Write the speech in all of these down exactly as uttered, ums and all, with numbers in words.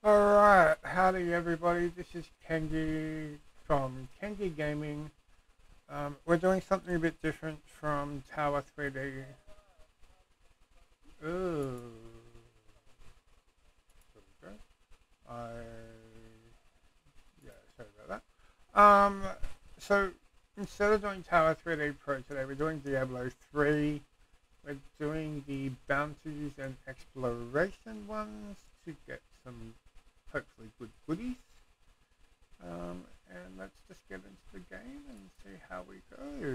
Alright, howdy everybody, this is Kenji from Kenji Gaming. Um, we're doing something a bit different from Tower three D. Ooh. There we go. I... Yeah, sorry about that. Um, so, instead of doing Tower three D Pro today, we're doing Diablo three. We're doing the Bounties and Exploration ones to get some hopefully good goodies. Um, and let's just get into the game and see how we go.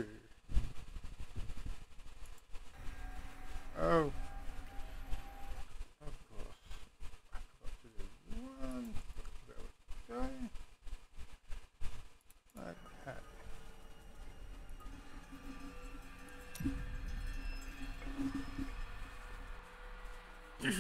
Oh, of course. I forgot to do one. There we go. Okay.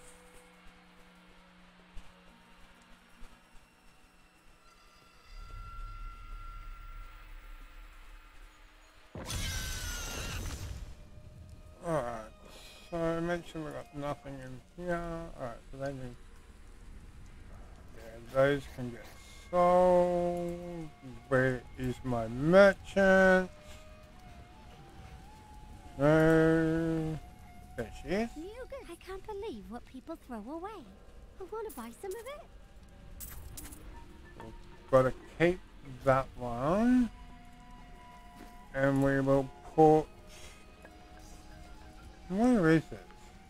Alright, so I mentioned we got nothing in here. Alright, so they need... Yeah, those can get sold. Where is my merchant? No. There she is. I can't believe what people throw away. I want to buy some of it. We've got to keep that one. And we will put... Where is it?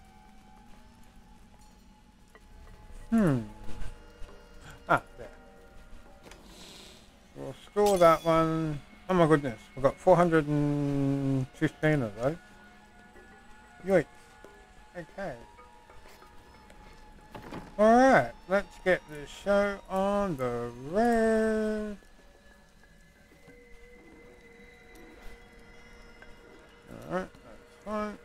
Hmm. Ah, there. We'll store that one. Oh my goodness, we've got four hundred fifteen of those. Yoink. Okay. Alright, let's get the show on the road. Alright, that's fine.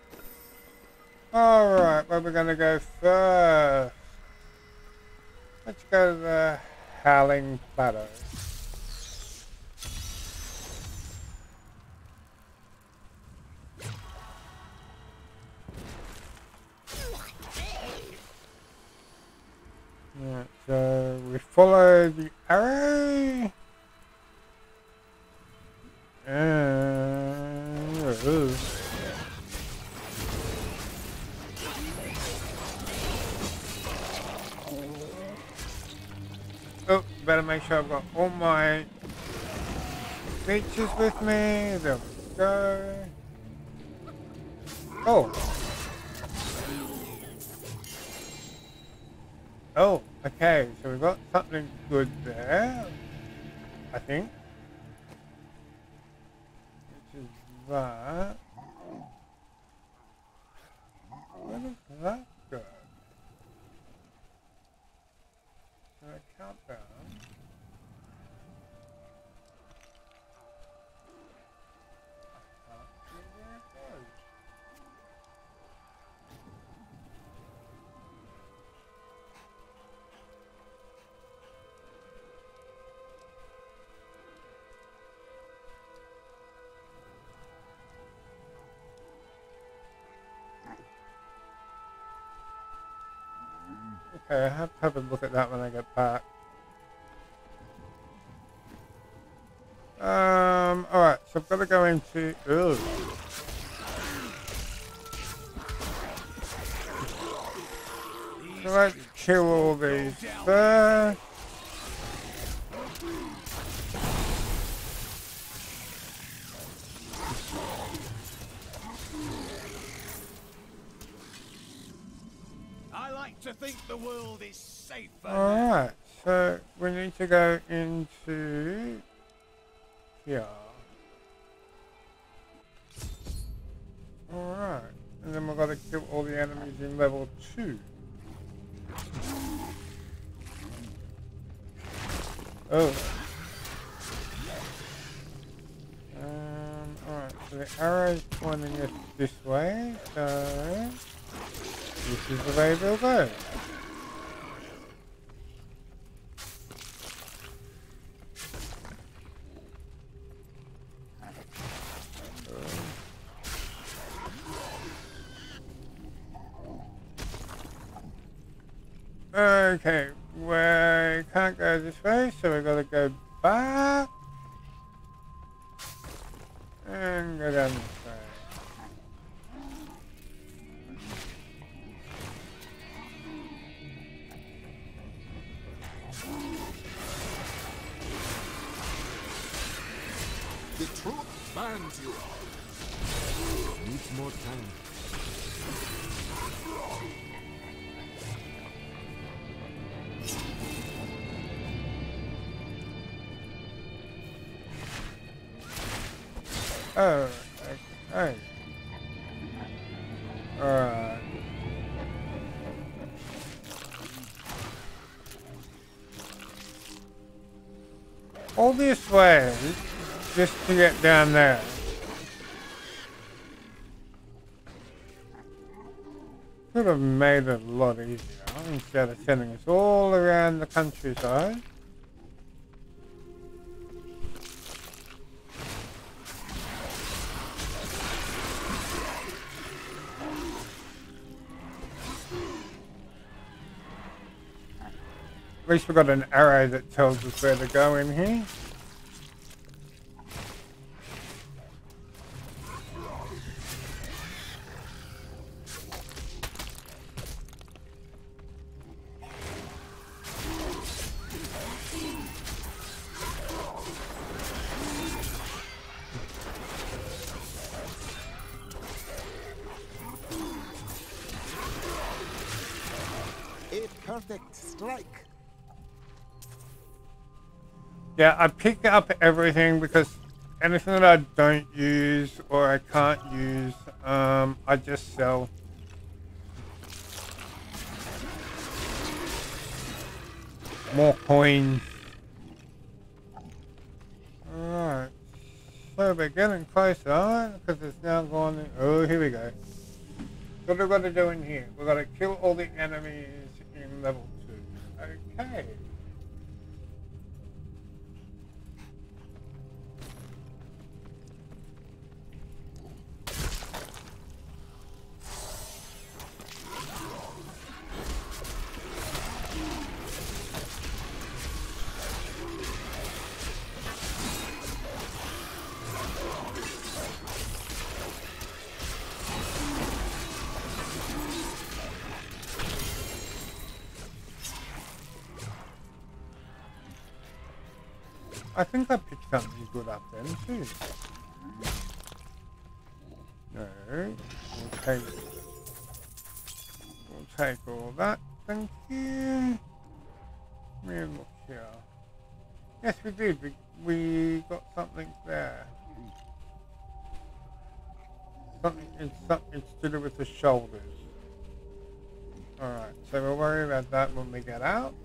Alright, where we're going to go first? Let's go to the Howling Plateau. Right, so we follow the arrow. And ooh. Oh, better make sure I've got all my features with me. There we go. Oh. Oh, okay, so we've got something good there, I think. Which is that. Where does that go? Can I count down? I can't see where it goes. Okay, I have to have a look at that when I get back. Um, alright, so I've got to go into... Ooh. So let's kill all these first. To think the world is safer. Alright, so we need to go into here. Alright, and then we've got to kill all the enemies in level two. Oh. Um, alright, so the arrow's pointing us this way, so this is the way we'll go. Okay, we can't go this way, so we gotta go back and go down this way. The truth binds you. Needs more time. Oh, okay. Alright. All this way, just to get down there. Could have made it a lot easier instead of sending us all around the countryside. At least we've got an arrow that tells us where to go in here. A perfect strike. Yeah, I pick up everything because anything that I don't use or I can't use, um, I just sell. More coins. Alright. So we're getting closer because it's now gone. Oh, here we go. What have we got to do in here? We've got to kill all the enemies in level two. Okay. I think I picked something good up then too. No, we'll take, we'll take all that. Thank you. Let me look here. Yes, we did. We, we got something there. Something. It's something. It's to do with the shoulders. All right. So we'll worry about that when we get out.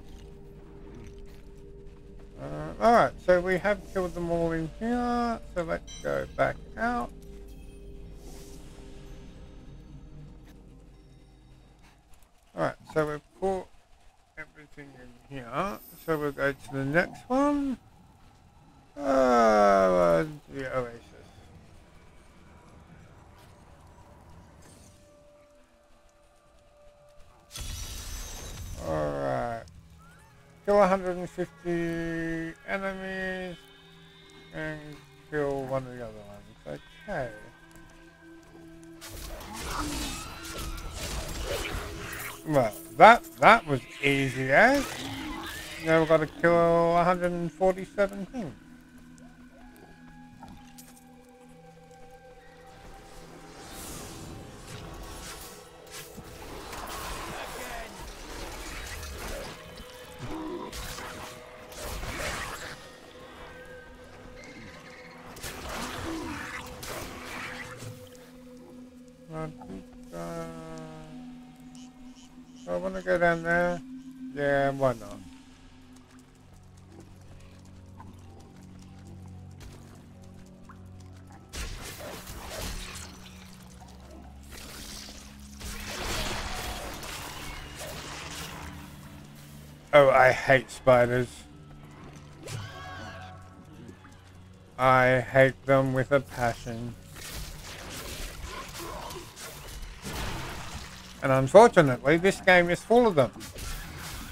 Uh, Alright, so we have killed them all in here, so let's go back out. Alright, so we've put everything in here, so we'll go to the next one. Uh, the Oasis. Alright. Kill one hundred fifty enemies and kill one of the other ones. Okay. Well, that that was easy, eh? Now we've got to kill one hundred forty-seven things. I want to go down there. Yeah, why not? Oh, I hate spiders. I hate them with a passion. And unfortunately, this game is full of them.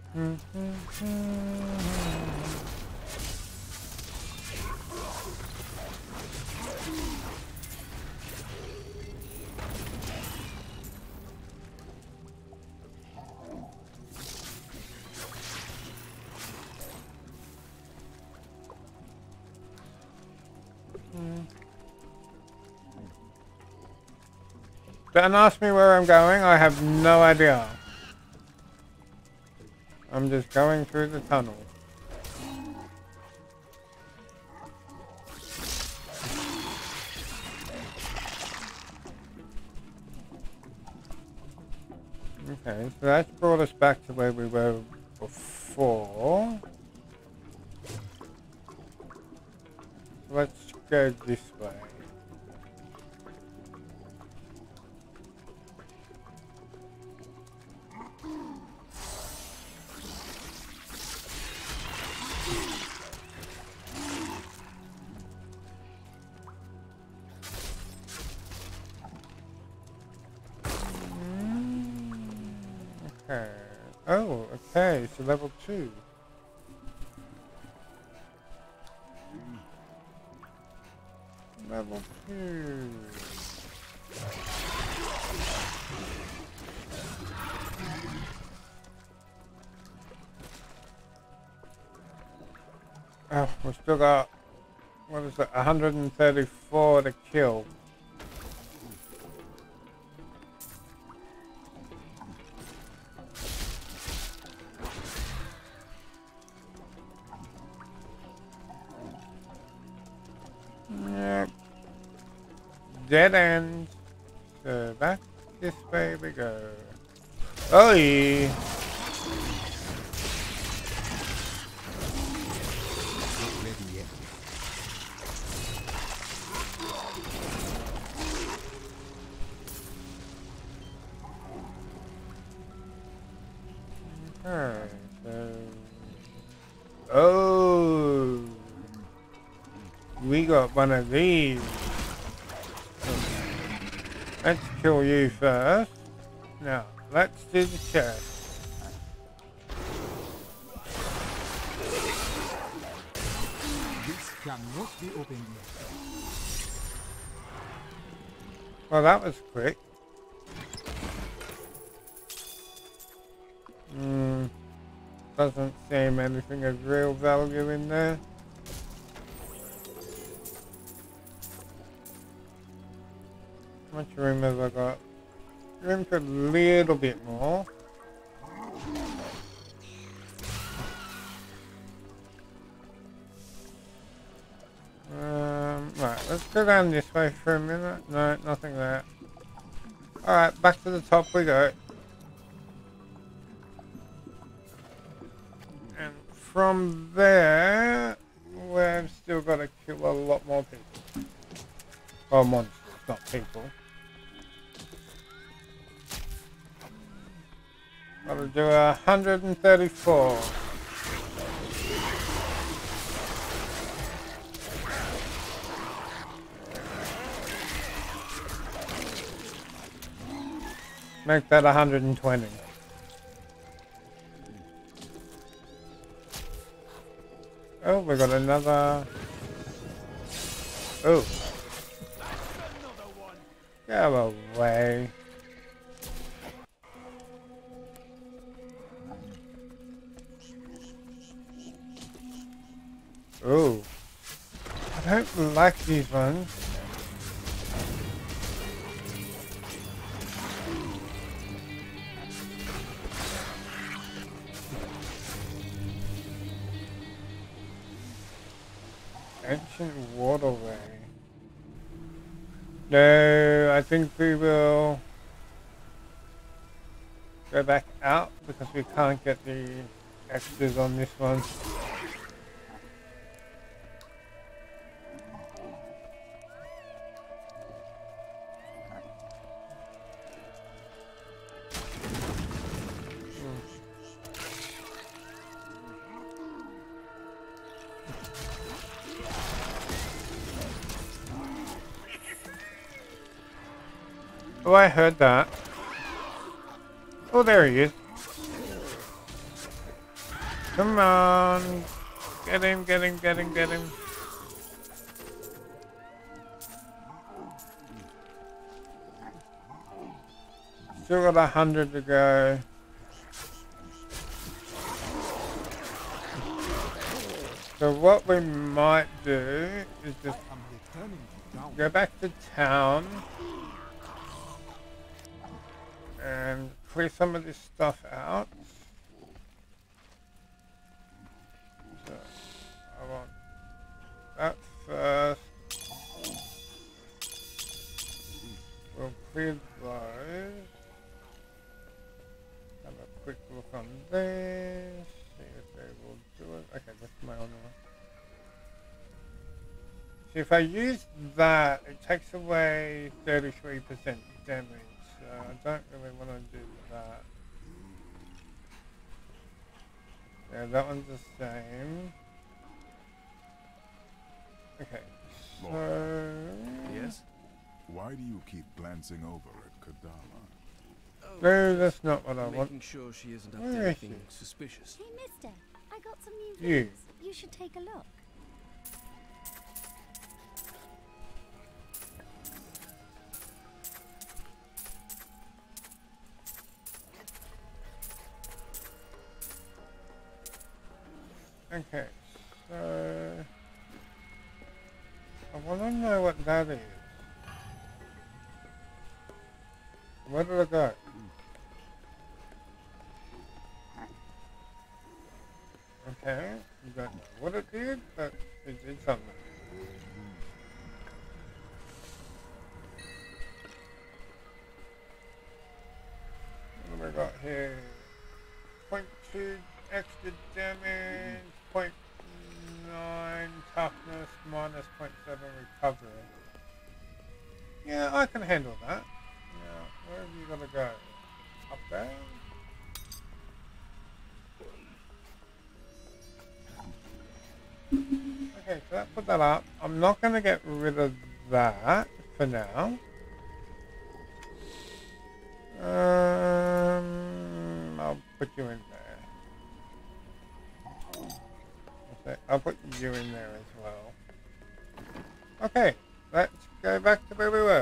Don't ask me where I'm going, I have no idea. I'm just going through the tunnel. Okay, so that's brought us back to where we were before. Let's go this way. Okay. Oh, okay, so level two. Level two. Oh, we've still got, what is it, one hundred thirty-four to kill. Yep. Dead end. So back this way we go. Oh yeah. Not ready yet. Okay, so oh, we got one of these. Let's kill you first. Now, let's do the chest. This cannot be opened yet. Well, that was quick. Hmm. Doesn't seem anything of real value in there. How much room have I got? Room for a little bit more. Um, right, let's go down this way for a minute. No, nothing there. Alright, back to the top we go. And from there, we've still got to kill a lot more people. Or monsters, not people. Gotta do a one hundred thirty-four. Make that one hundred twenty. Oh, we got another. Oh. Go away. Oh. I don't like these ones. Ancient waterway. No, I think we will go back out because we can't get the extras on this one. Oh, I heard that. Oh, there he is. Come on. Get him, get him, get him, get him. Still got a hundred to go. So what we might do is just go back to town and clear some of this stuff out. So I want that first. We'll clear those. Have a quick look on this. See if they will do it. Okay, that's my only one. So if I use that, it takes away thirty-three percent damage. So I don't really want to do that. Yeah, that one's the same. Okay, so... Yes? Why do you keep glancing over at Kadama? Oh, No, that's not what I want. making sure she isn't up Where to is anything she? suspicious. Hey, mister, I got some new You. things. You should take a look. Okay, so... I want to know what that is. Where did it go? Okay, you don't know what it did, but it did something. What have we got here? point two extra damage, point nine toughness, minus point seven recovery. Yeah, I can handle that. Now, where have you got to go? Up there? Okay, so that put that up. I'm not going to get rid of that for now. Um, I'll put you in there. Okay, I'll put you in there as well. Okay, let's go back to where we were.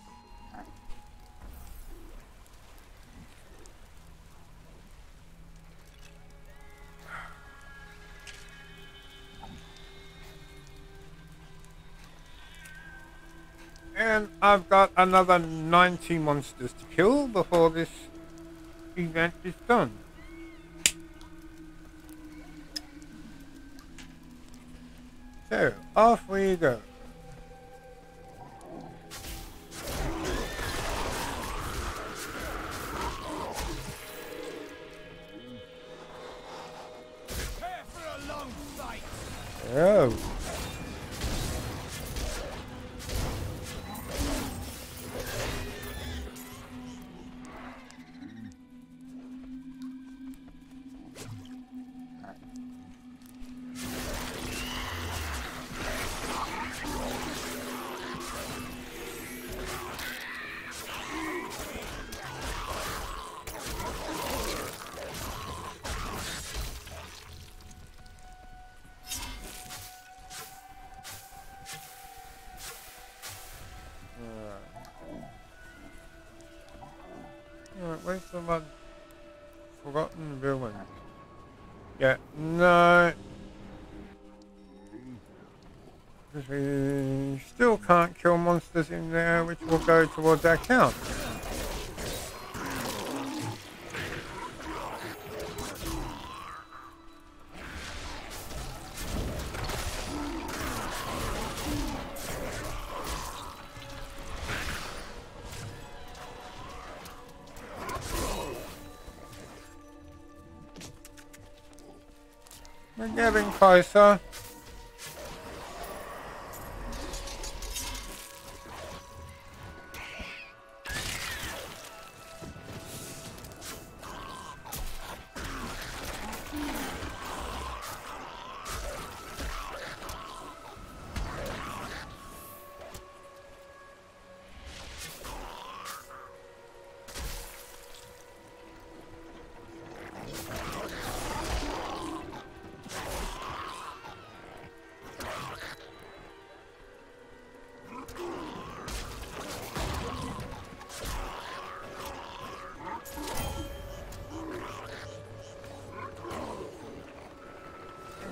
And I've got another ninety monsters to kill before this event is done. So, off we go. Prepare for a long fight. Oh. Alright, where's the one? Forgotten villain. Yeah, no. Because we still can't kill monsters in there, which will go towards our count. We're getting closer.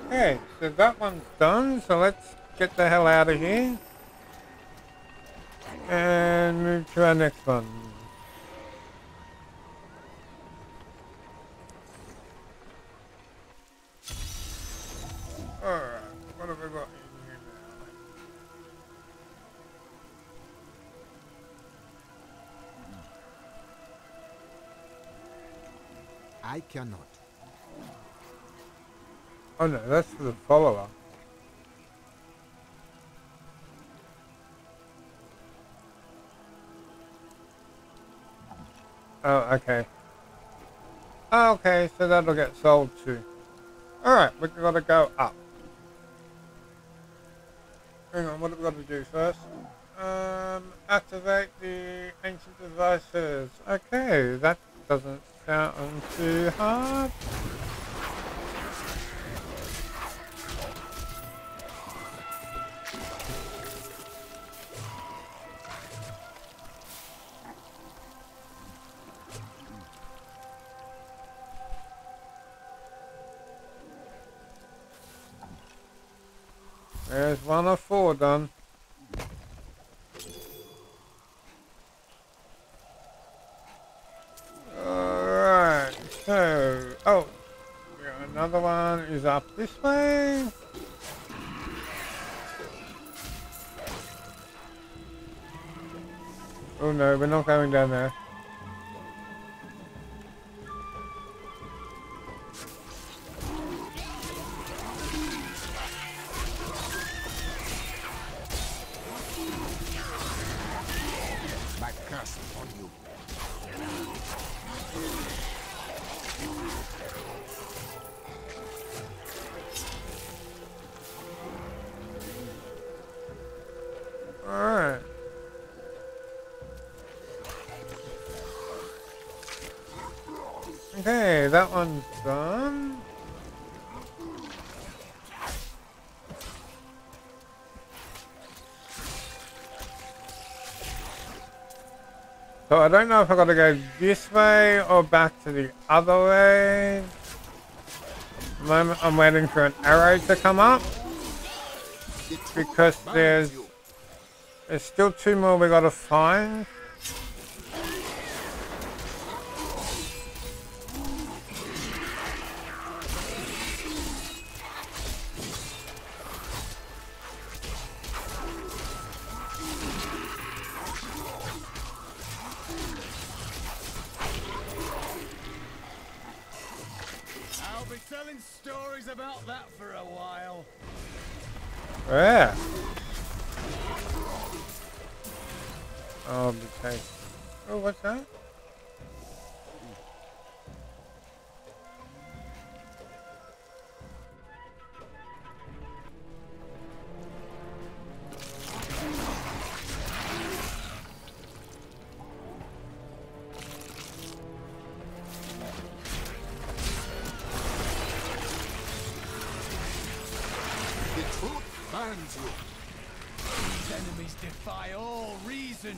Okay, so that one's done, so let's get the hell out of here. And move to our next one. Alright, what have we got in here now? I cannot. Oh no, that's for the follower. Oh, okay. Oh, okay, so that'll get sold too. Alright, we've got to go up. Hang on, what have we got to do first? Um, activate the ancient devices. Okay, that doesn't sound too hard. There's one of four done. Alright, so, oh, yeah, another one is up this way. Oh no, we're not going down there. My curse upon you. Alright. Okay, that one's done. So I don't know if I gotta go this way or back to the other way. At the moment I'm waiting for an arrow to come up because there's there's still two more we gotta find. I'll be telling stories about that for a while. Yeah. Oh, okay. Oh, what's that? The truth binds you. These enemies defy all reason.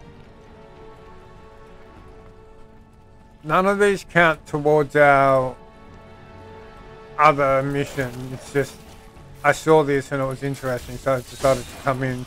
None of these count towards our other mission. It's just I saw this and it was interesting, so I decided to come in.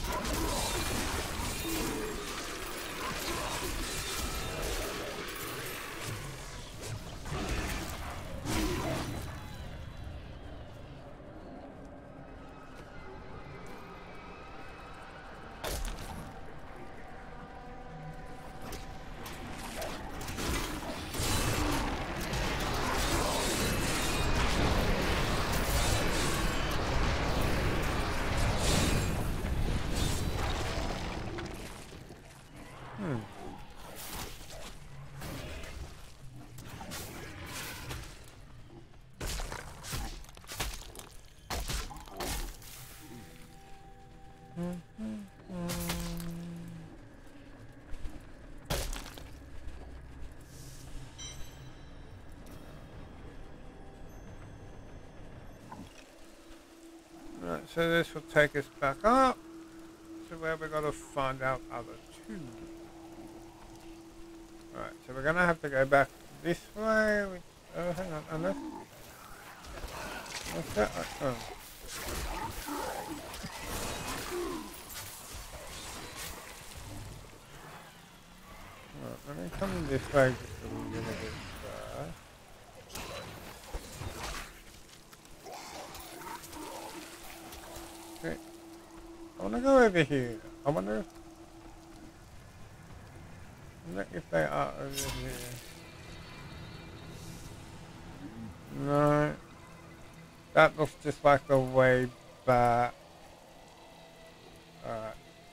Right, so this will take us back up to where we got to find out other two. Right, so we're gonna have to go back this way. Which, oh, hang on, unless what's that? Oh. Right, let me come this way just a little bit first. Okay. I want to go over here. I wonder if, I wonder if they are over here. No. That looks just like the way back. Alright.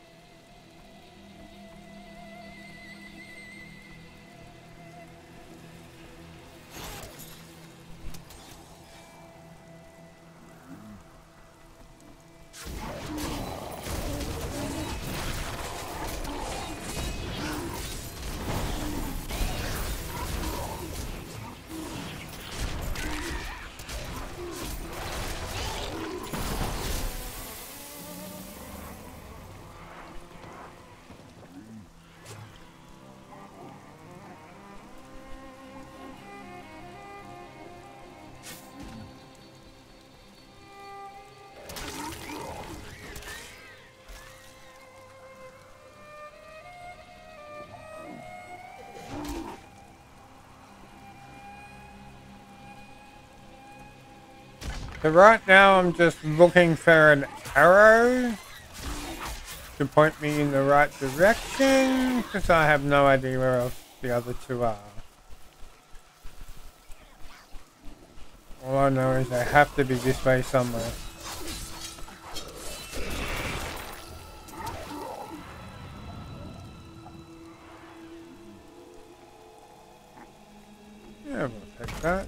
So right now I'm just looking for an arrow to point me in the right direction, because I have no idea where else the other two are. All I know is they have to be this way somewhere. Yeah, we'll take that.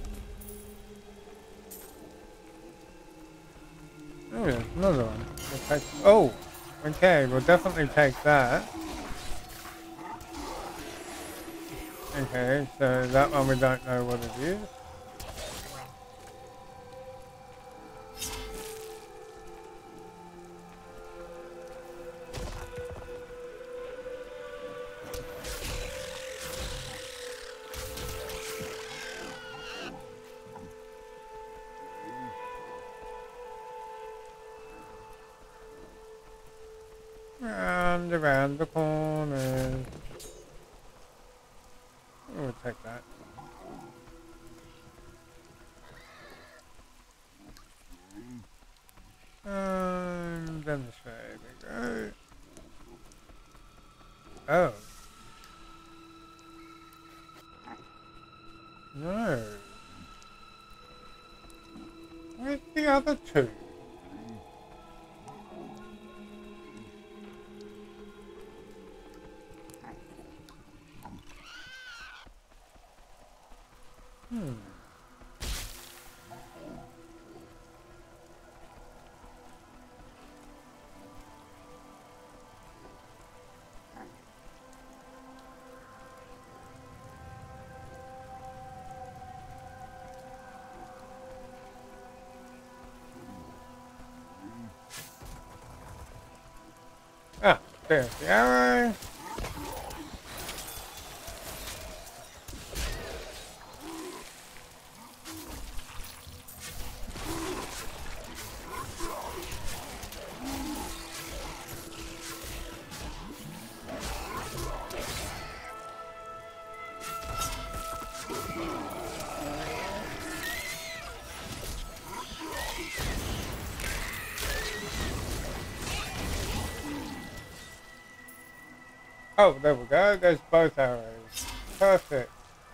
Oh yeah, another one. We'll take, oh, okay, we'll definitely take that. Okay, so that one we don't know what it is. Round around the corners. We'll take that. Um, then this way we go. Oh. No. Where's the other two? Hmm. Ah, there's the arrow. Oh, there we go. There's both arrows. Perfect.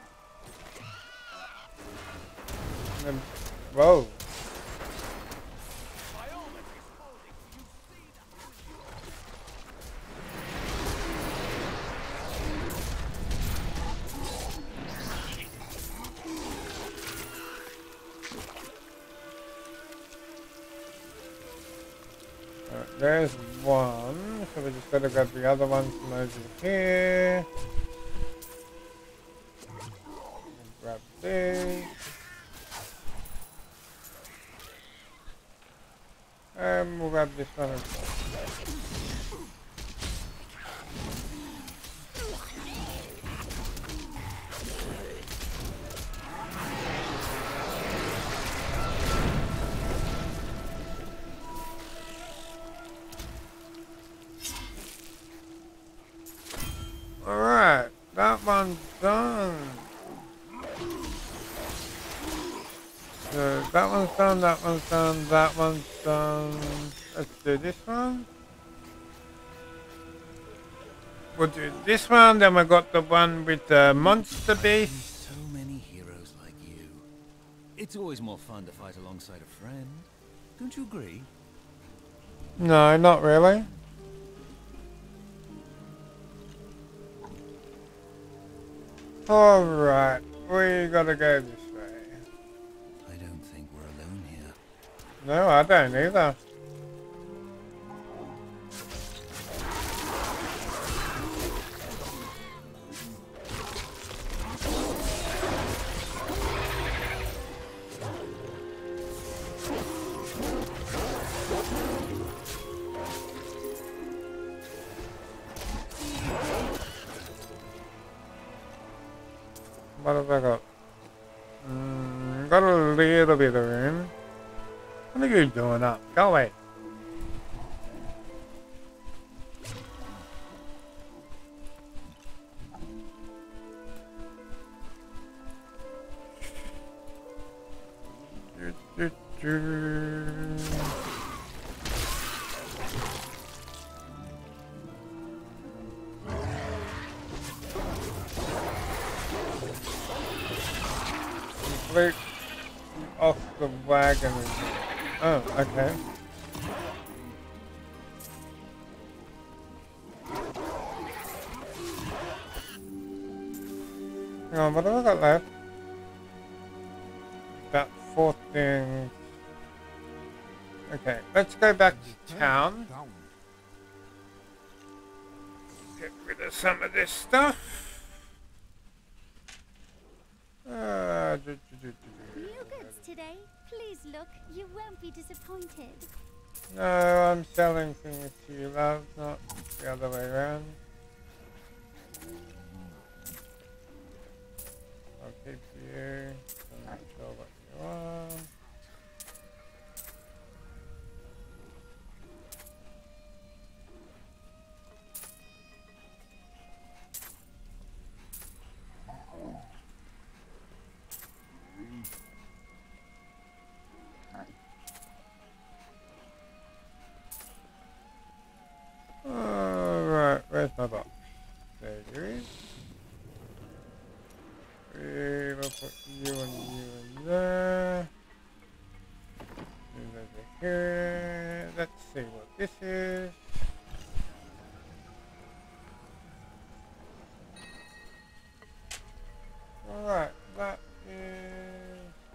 And then, whoa. Alright, there's one. So we just gotta grab the other one from over here. Grab this. And we'll grab this one as well. Alright, that one's done. So that one's done, that one's done, that one's done. Let's do this one. We'll do this one, then we got the one with the monster beast. So many heroes like you. It's always more fun to fight alongside a friend. Don't you agree? No, not really. Alright, we gotta go this way. I don't think we're alone here. No, I don't either. What have I got? Mm, got a little bit of room. What are you doing up? Go away. Do, do, do. Complete off the wagon. Oh, okay. Hang on, what have I got left? That four things. Okay, let's go back to town. Down. Get rid of some of this stuff. Uh, do, do, do, do, do. New goods today. Please look. You won't be disappointed. No, I'm selling things to you, love, not the other way around. I'll keep you. I'm not sure what you want. Alright, where's my box? There you is. We will put you and you in there. Move over here. Let's see what this is. Alright, that is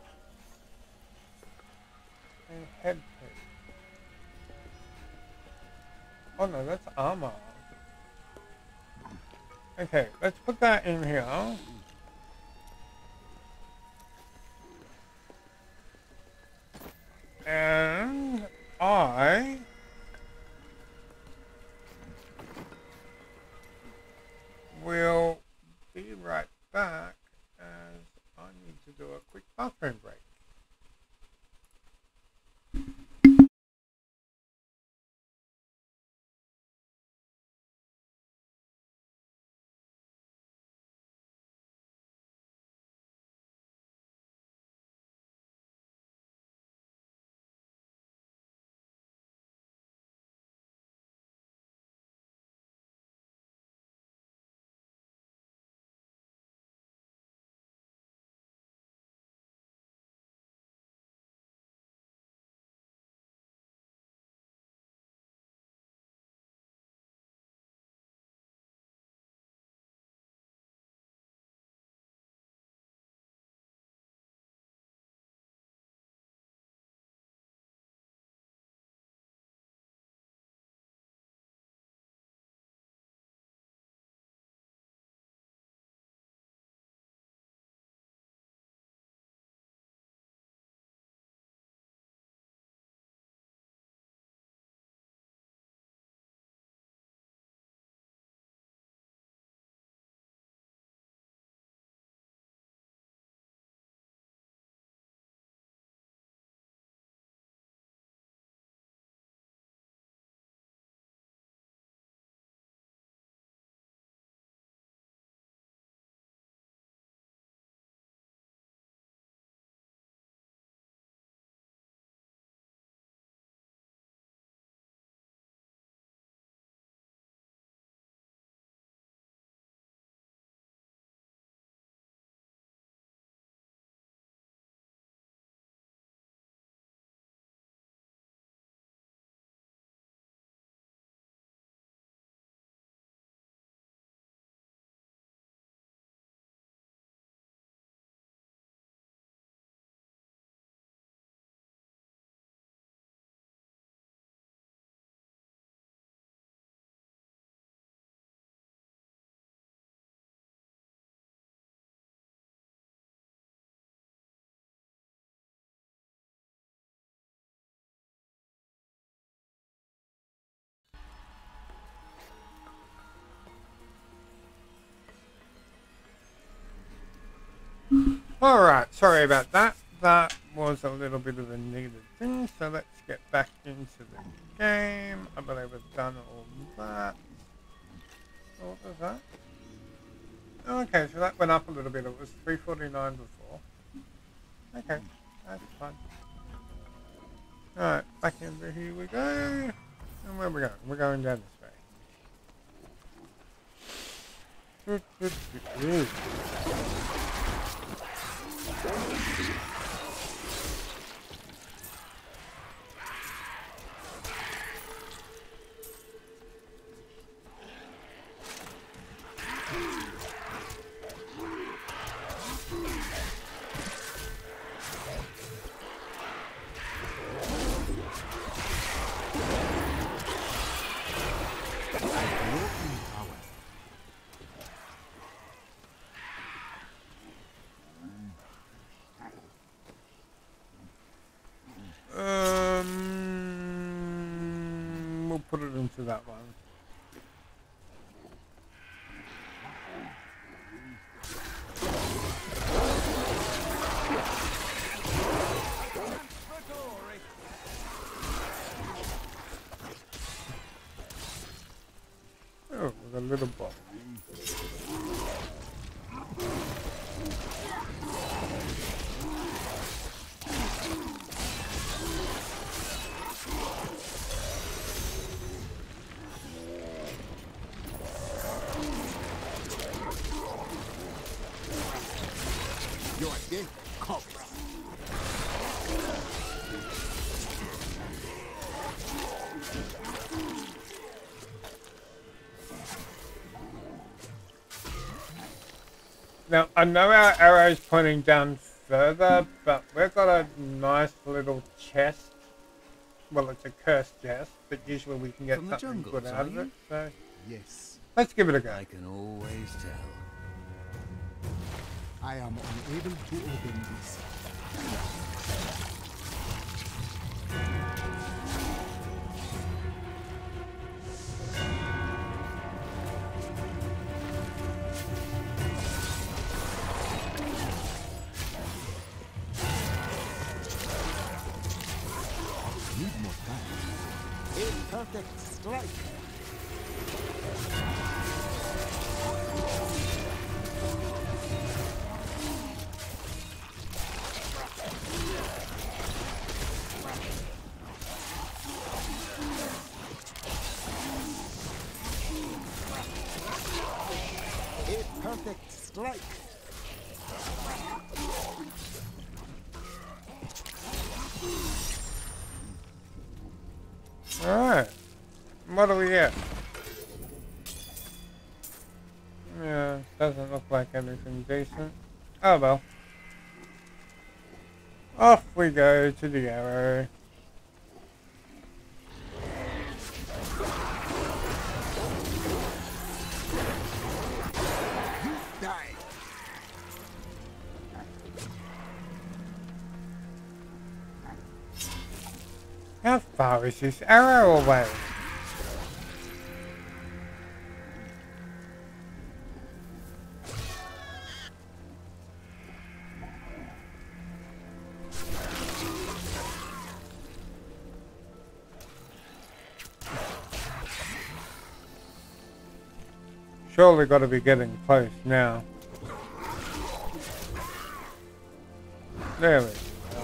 a head piece. Oh no, that's armor. Okay, let's put that in here. And I will be right back as I need to do a quick bathroom break. Alright, sorry about that. That was a little bit of a needed thing, so let's get back into the game. I believe I've done all that. Oh, what was that? Okay, so that went up a little bit. It was three forty-nine before. Okay, that's fine. Alright, back into here we go. And where are we going? We're going down this way. Um, we'll put it into that one. Oh, with a little bomb. You're dead, cobra. Now, I know our arrow's pointing down further, but we've got a nice little chest. Well, it's a cursed chest, but usually we can get From the something jungles, good out are of you? it. So Yes, let's give it a go. I can always tell. I am unable to open this. Need more time. A perfect strike. A perfect strike. Alright. What do we get? Yeah, doesn't look like anything decent. Oh well. Off we go to the arrow. Die. How far is this arrow away? Surely got to be getting close now. There we go.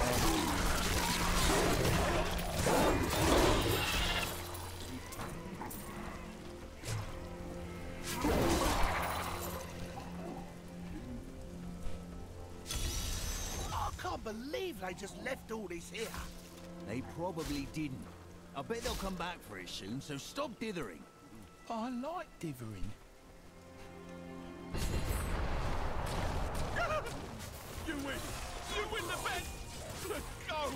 I can't believe they just left all this here. They probably didn't. I bet they'll come back for it soon, so stop dithering. I like dithering. You win! You win the bet! Let's go!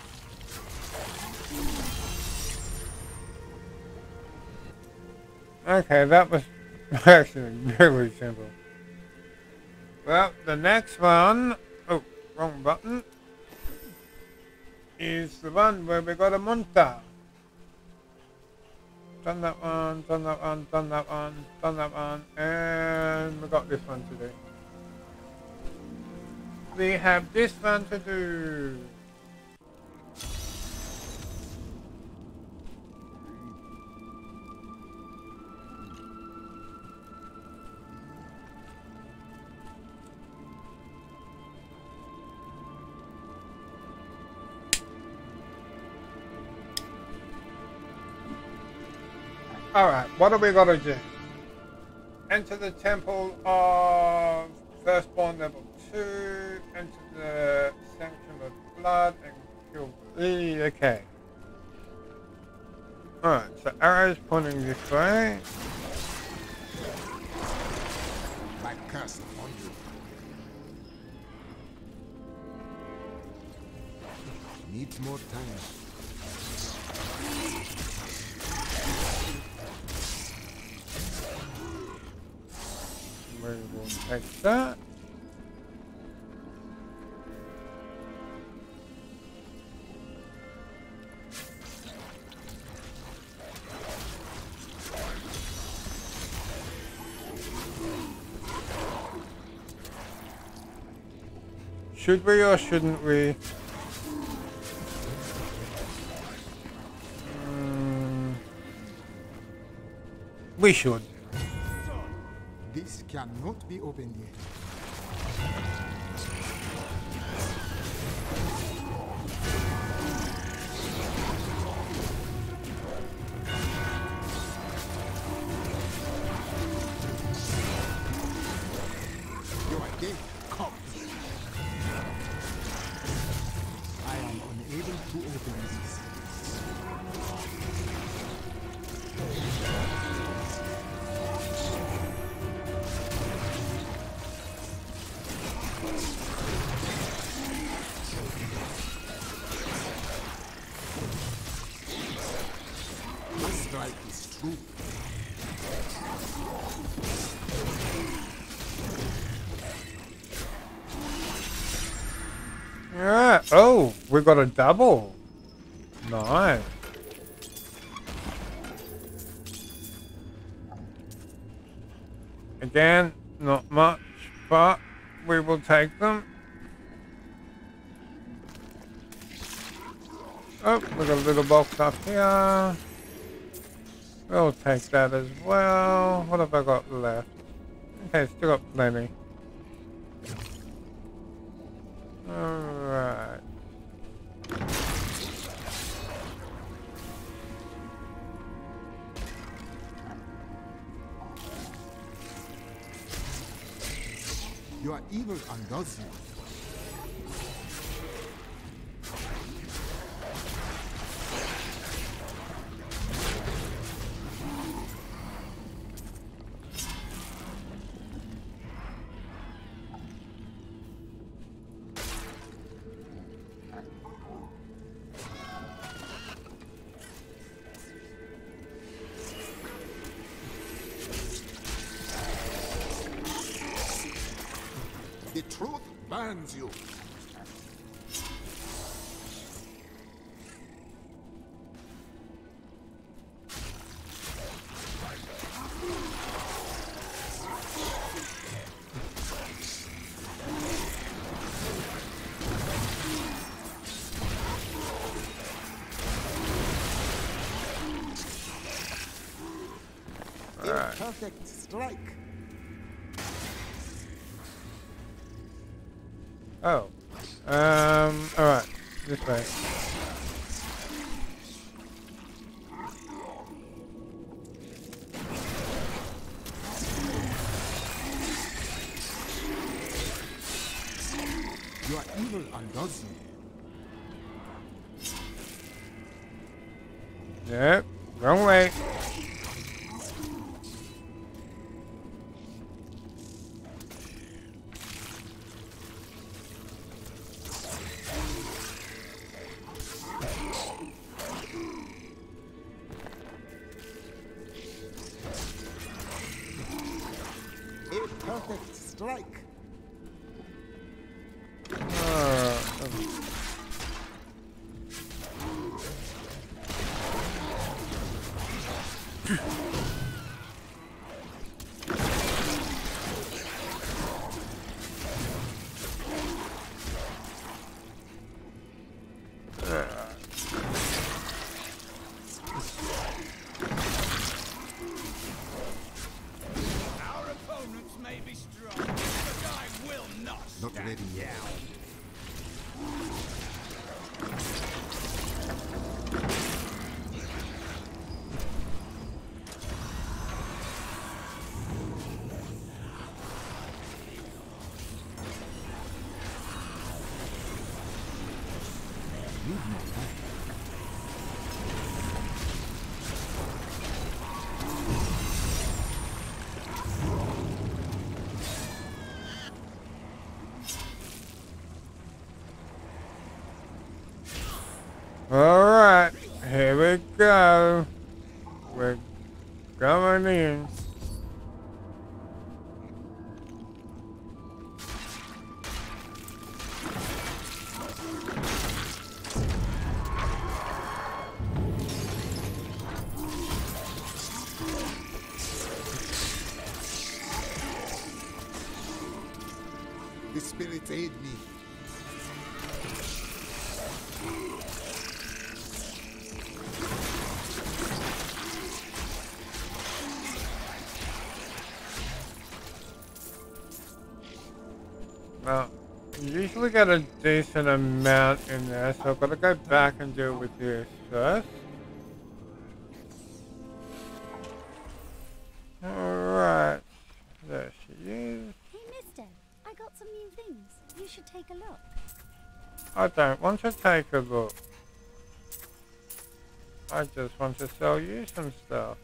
Okay, that was actually really simple. Well, the next one, oh, wrong button, is the one where we got a monta. Done that one, done that one, done that one, done that one, and we got this one to do. we have this one to do. Alright, what are we gonna do? Enter the temple of Firstborn level two, enter the Sanctum of Blood, and kill the... Okay. Alright, so arrows pointing this way. My curse upon you. Needs more time. We will take that. Should we or shouldn't we? Mm, we should. This cannot be opened yet. Your day comes. I am unable to open this. My strike is true. Yeah. Oh, we got a double. Nice. Again, not much, but we will take them. Oh, we got a little box up here. We'll take that as well. What have I got left? Okay, still got plenty. Alright. Your evil undoes you. The truth burns you. Alright. Perfect strike. Oh. Um, alright. This way. Your evil undoes you. Yep. Wrong way. A perfect strike. Uh, Need more time. Alright, here we go. We're going in. The spirits aid me. Well, you usually get a decent amount in there, so I've got to go back and deal with this first. Alright, there she is. Hey, mister, I got some new things. You should take a look. I don't want to take a look. I just want to sell you some stuff.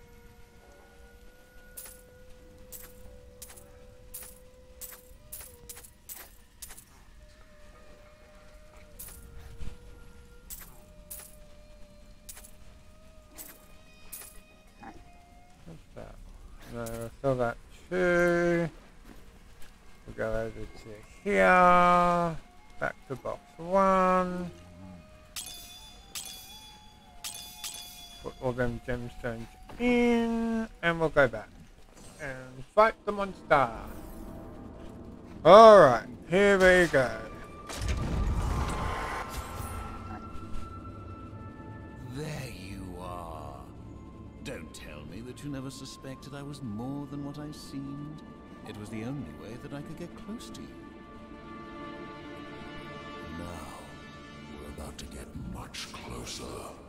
What's that? No, we'll sell that too. We'll go over to here. Back to box one. Put all them gemstones in. And we'll go back. And fight the monster. Alright, here we go. There you are. Don't tell me that you never suspected I was more than what I seemed. It was the only way that I could get close to you. Now, we're about to get much closer.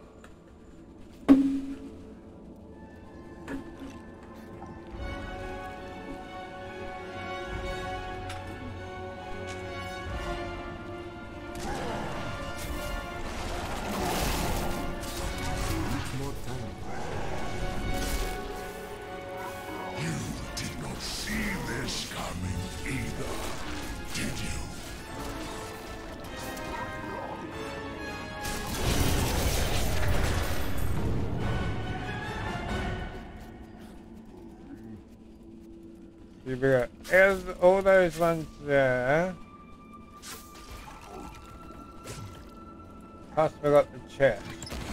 More time. You did not see this coming either, did you? You got there's all those ones there. Plus we got the chest.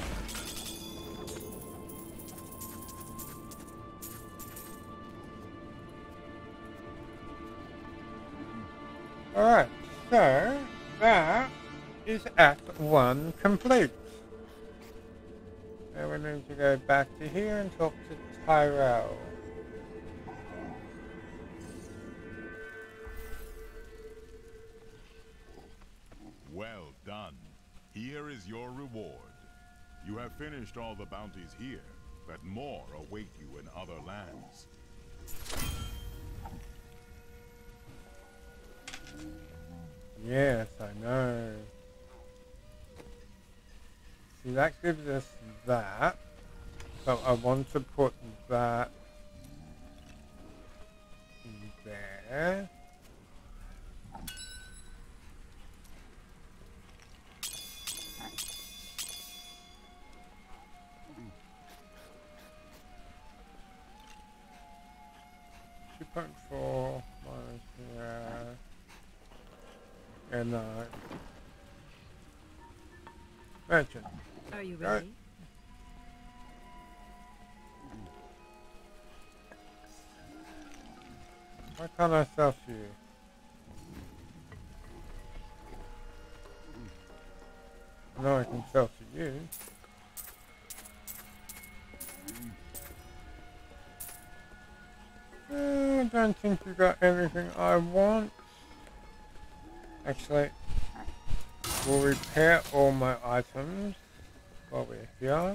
Alright, so that is Act one complete. Now we need to go back to here and talk to Tyrell. Well done. Here is your reward. You have finished all the bounties here, but more await you in other lands. Yes, I know. See, that gives us that. So I want to put that in there. two point four minus here. And uh, merchant. Are you Right. ready? Why can't I sell to you? No, I can sell to you. Uh, I don't think you got everything I want. Actually, we'll repair all my items while we're here.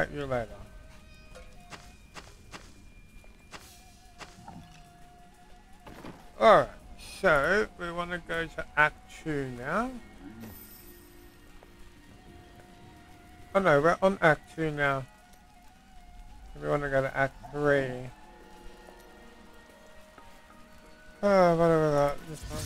about you later. Alright, so we want to go to Act two now. Oh no, we're on Act two now. We want to go to Act three. Oh, what have we got? This one.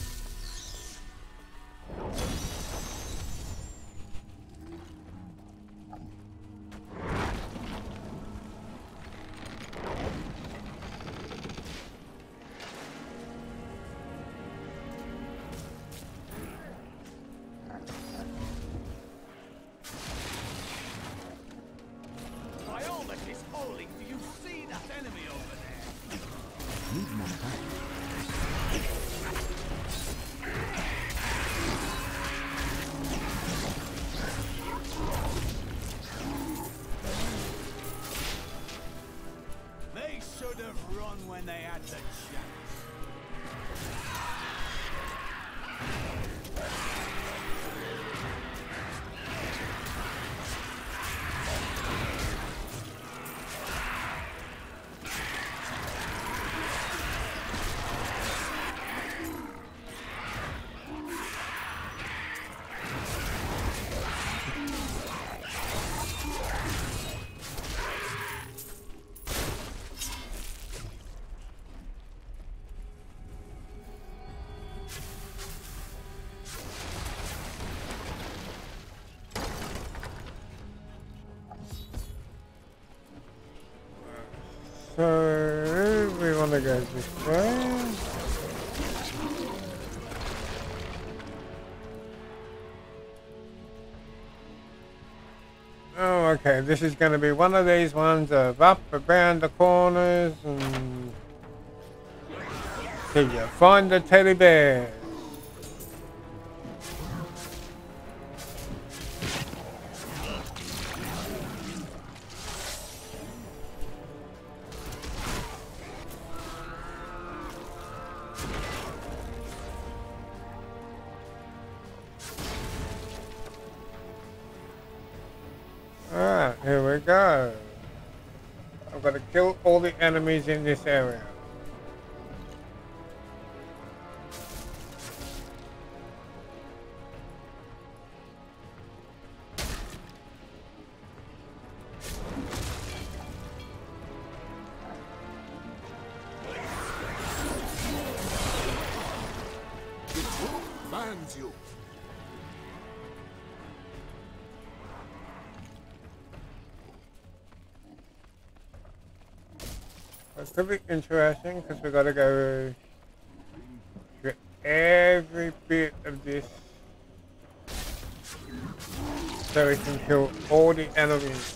By all that is holy, do you see that enemy over there? Need more time. They should have run when they had the chance. So we want to go this way. Oh, okay. This is going to be one of these ones of up around the corners and till you find the teddy bear. Alright, here we go. I've got to kill all the enemies in this area. Binds you. It's going to be interesting because we've got to go through every bit of this so we can kill all the enemies.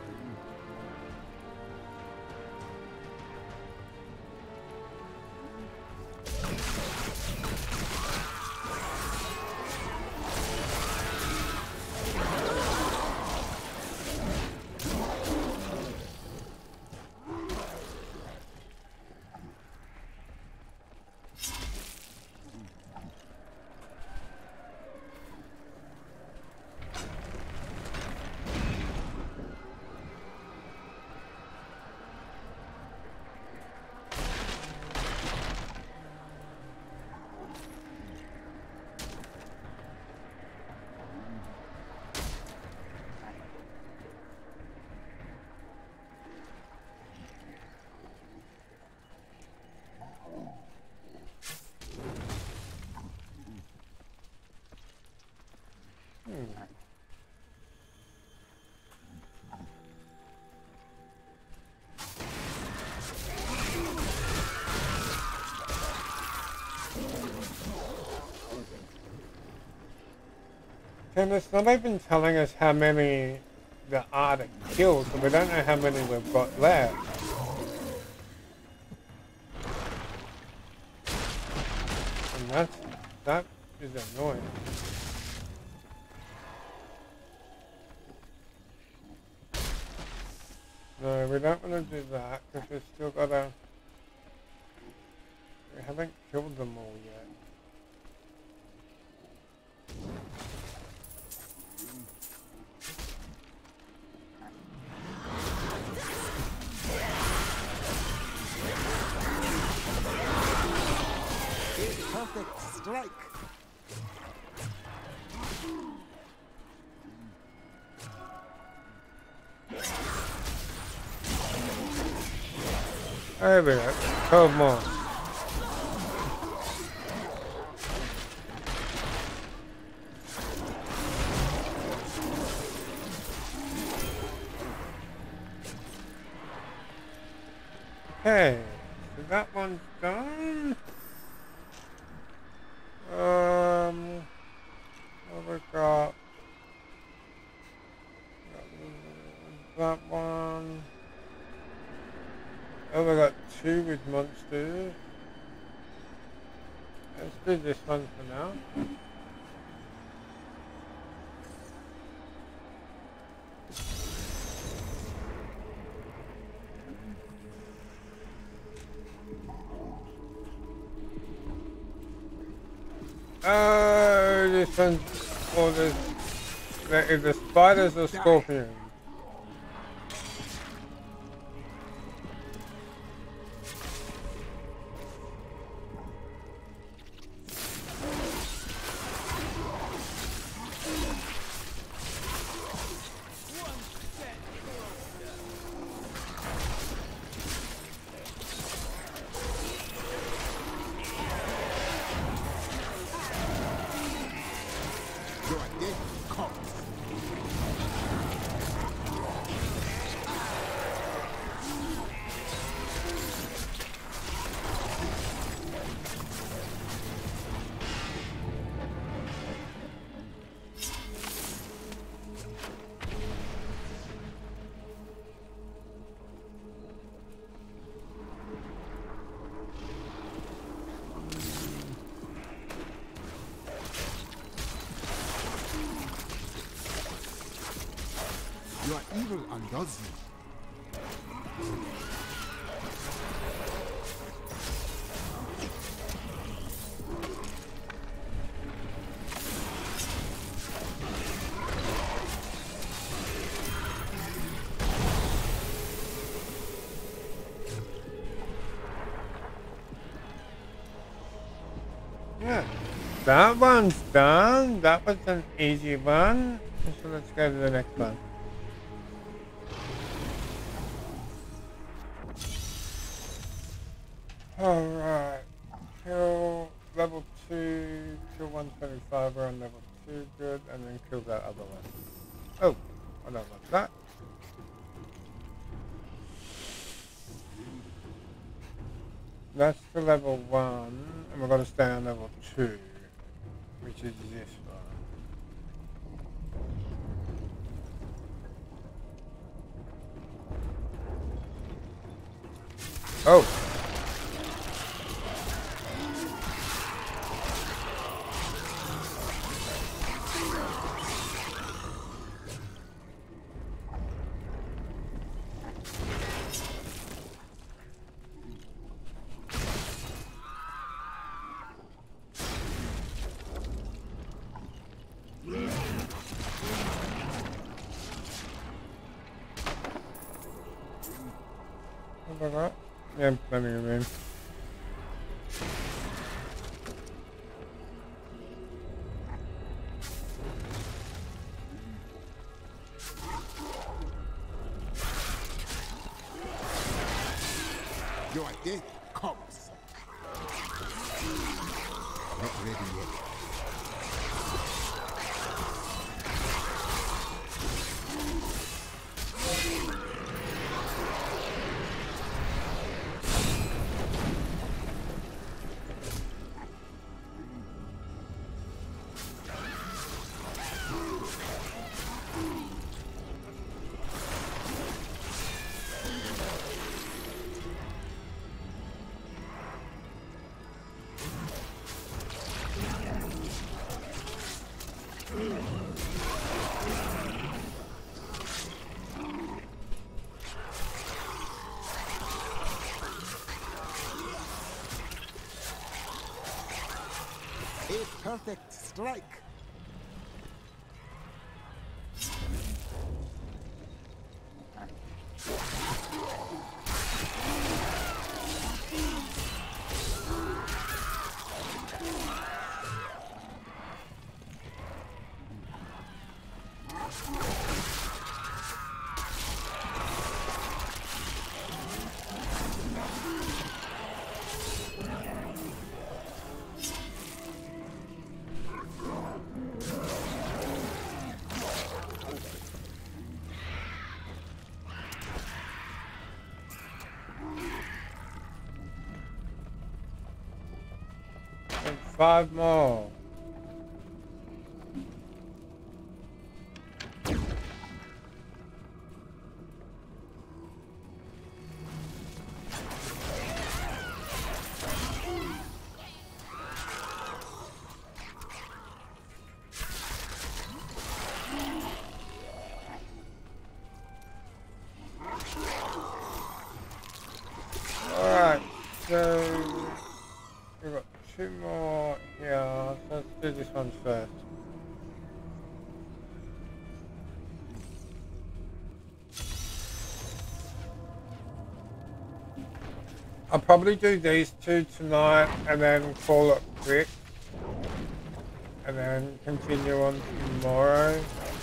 And it's not even telling us how many there are to kill, so we don't know how many we've got left. And that's, that is annoying. No, we don't want to do that, because we've still got to... We haven't killed them all yet. perfect strike. There we go. twelve more. Okay, so that one's done. Um, what we got? That one. Oh, we got two with monsters. Let's do this one for now. Oh, this one's for the, the, the spiders or scorpions. Your evil undoes me. Yeah, that one's done. That was an easy one. So let's go to the next one. Alright, kill level two, kill one twenty-five, we're on level two, good, and then kill that other one. Oh, I don't like that. That's the level one, and we're going to stay on level two, which is this one. Oh! That? Yeah, plenty of room. Your death comes. Not ready yet. A perfect strike. five more. Alright, so we've got two more here, so let's do this one first. I'll probably do these two tonight and then call it quick and then continue on tomorrow.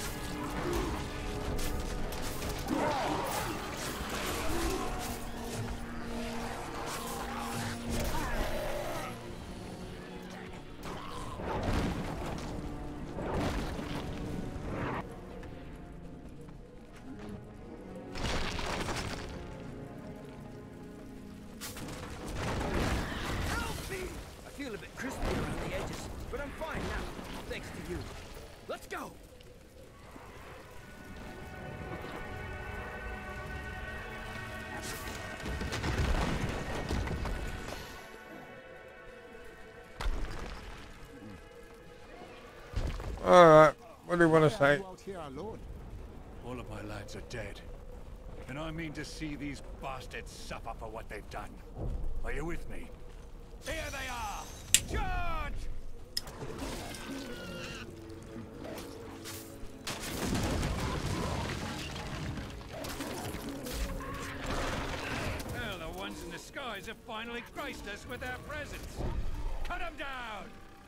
Alright, what do you want to say? All of my lads are dead. And I mean to see these bastards suffer for what they've done. Are you with me? Here they are! Charge! Well, the ones in the skies have finally graced us with their presence. Cut them down!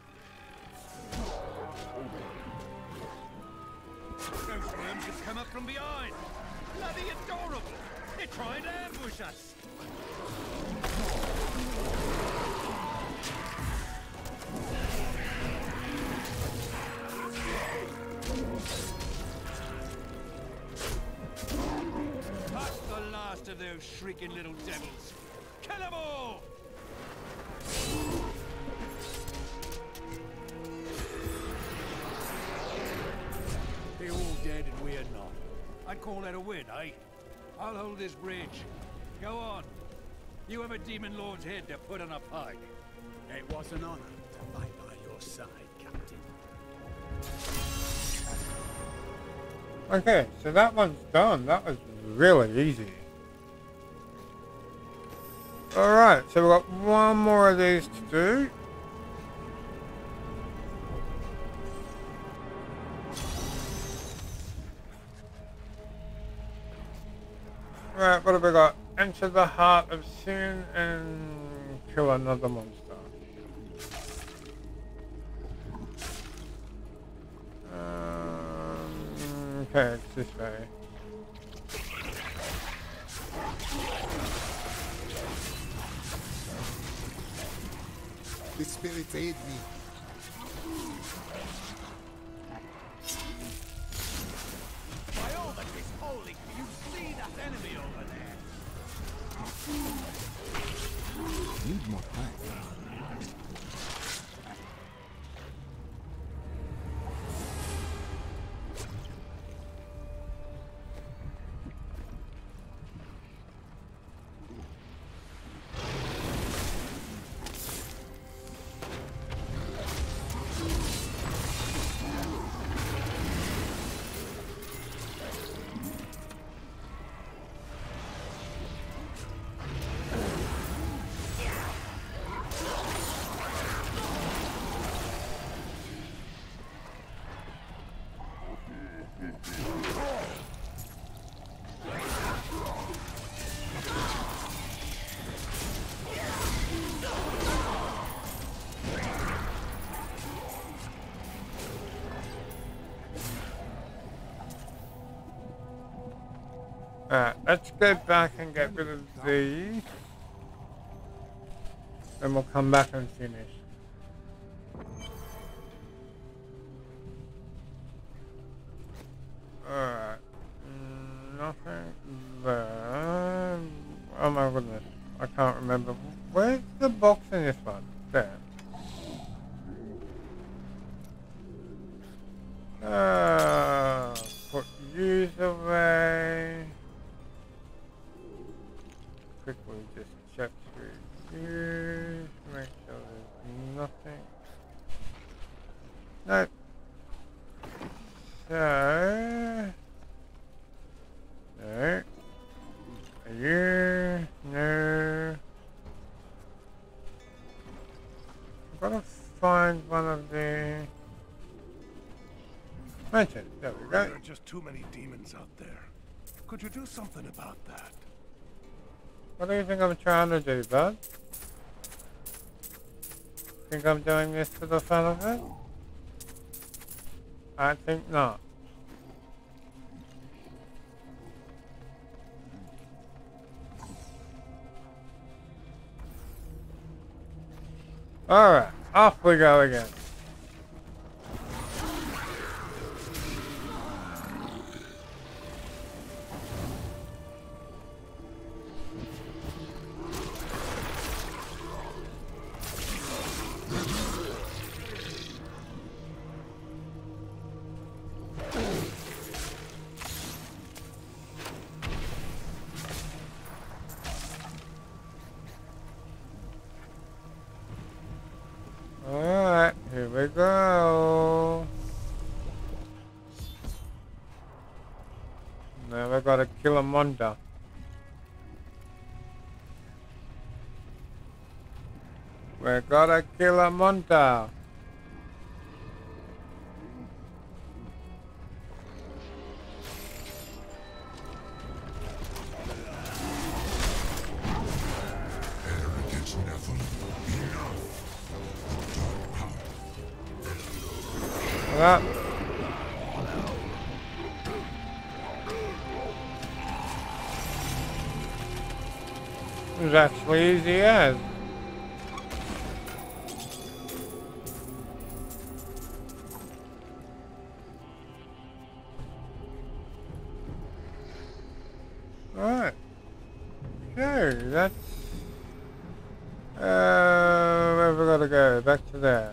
Those worms have come up from behind. Bloody adorable. They're trying to ambush us. That's the last of those shrieking little devils. Kill them all! They're all dead and we're not. I'd call that a win, eh? I'll hold this bridge. Go on. You have a demon lord's head to put on a pike. It was an honor to fight by your side, Captain. Okay, so that one's done. That was really easy. Alright, so we've got one more of these to do. Right, what have we got? Enter the heart of sin and kill another monster. Um, okay, it's this way. The spirits aid me. By all that is holy, you see that enemy over there? Need more time. Alright, let's go back and get rid of these. Then we'll come back and finish. Alright. Nothing there. Oh my goodness. I can't remember. Where's the box in this one? There. Uh, put these away. Quickly just check through here. Make sure there's nothing. Nope. So... No. You... No. I've got to find one of the... Mention. There we go. There are just too many demons out there. Could you do something about that? What do you think I'm trying to do, bud? Think I'm doing this for the fun of it? I think not. Alright, off we go again. Alright, here we go. Now we gotta kill a Monda. We gotta kill a Monda. Well, it was actually easy as. Alright. Okay, that's... Uh, where have we gotta go? Back to there.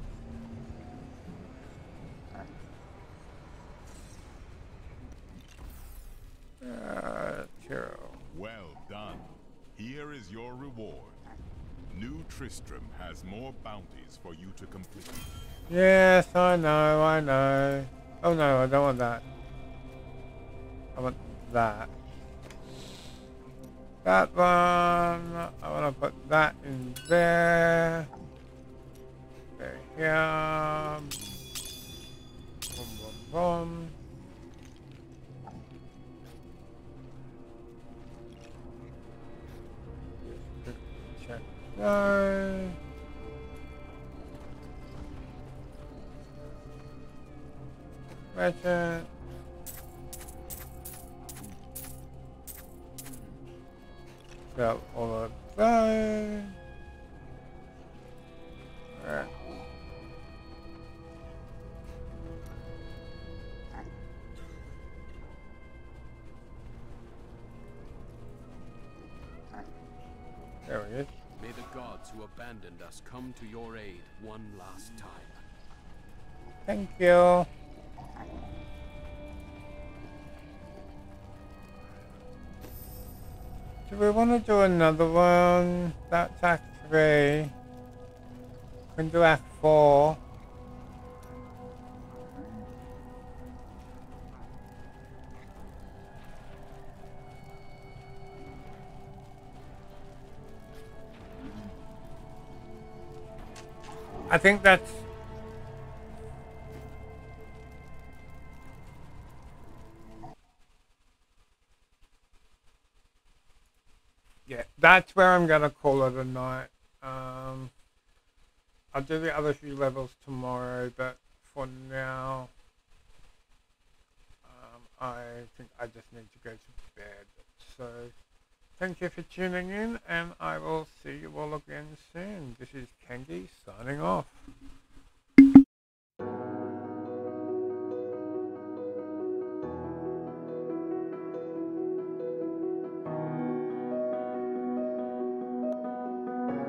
Uh, zero. Well done. Here is your reward. New Tristram has more bounties for you to complete. Yes, I know, I know. Oh no, I don't want that. I want that. That one. I want to put that in there. There, here. Boom, boom, boom. Check those. Merchant. Sell all of those. Alright. There he is. May the gods who abandoned us come to your aid one last time. Thank you. Do we want to do another one? That's Act three. We can do Act four. I think that's... Yeah, that's where I'm going to call it a night. Um, I'll do the other few levels tomorrow, but for now, um, I think I just need to go to bed. So, thank you for tuning in, and I will see you all again soon. This is Kengi signing off.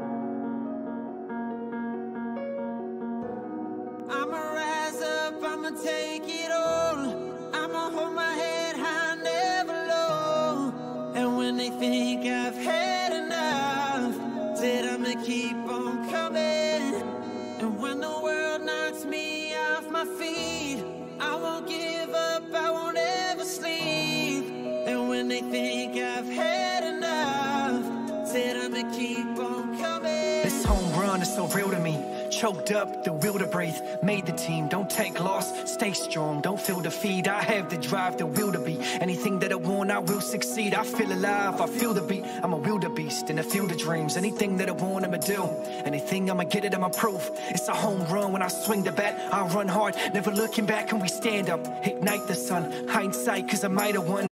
I'ma rise up, I'ma gonna take it all. I'ma hold my head high, never low. And when they think I've had enough, said I'ma keep on coming. And when the world knocks me off my feet, I won't give up, I won't ever sleep. And when they think I've had enough, said I'ma keep on coming. This home run is so real to me. Choked up, the will to breathe. Made the team, don't take loss. Stay strong, don't feel defeat. I have the drive, the will to be. Anything that I want, I will succeed. I feel alive, I feel the beat. I'm a wildebeest in a field of dreams. Anything that I want, I'ma do. Anything, I'ma get it, I'ma prove. It's a home run when I swing the bat. I run hard, never looking back, and we stand up. Ignite the sun, hindsight, cause I might have won.